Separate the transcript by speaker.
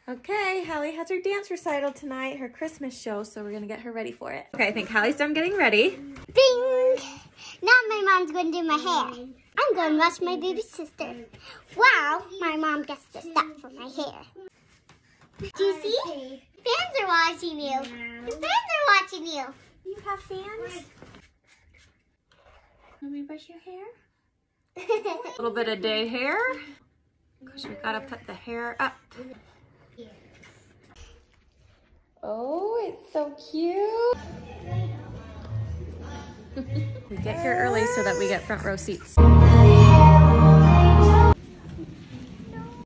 Speaker 1: Okay, Hallie has her dance recital tonight, her Christmas show, so we're gonna get her ready for it. Okay, I think Hallie's done getting ready.
Speaker 2: Bing! Now my mom's going to do my hair. I'm going to watch my baby sister. Wow, my mom gets the stuff for my hair. Do you see? Fans are watching you. The fans are watching you.
Speaker 1: You have fans? Let me brush your hair. A little bit of day hair. Because we gotta put the hair up. Oh, it's so cute. We get here early so that we get front row seats.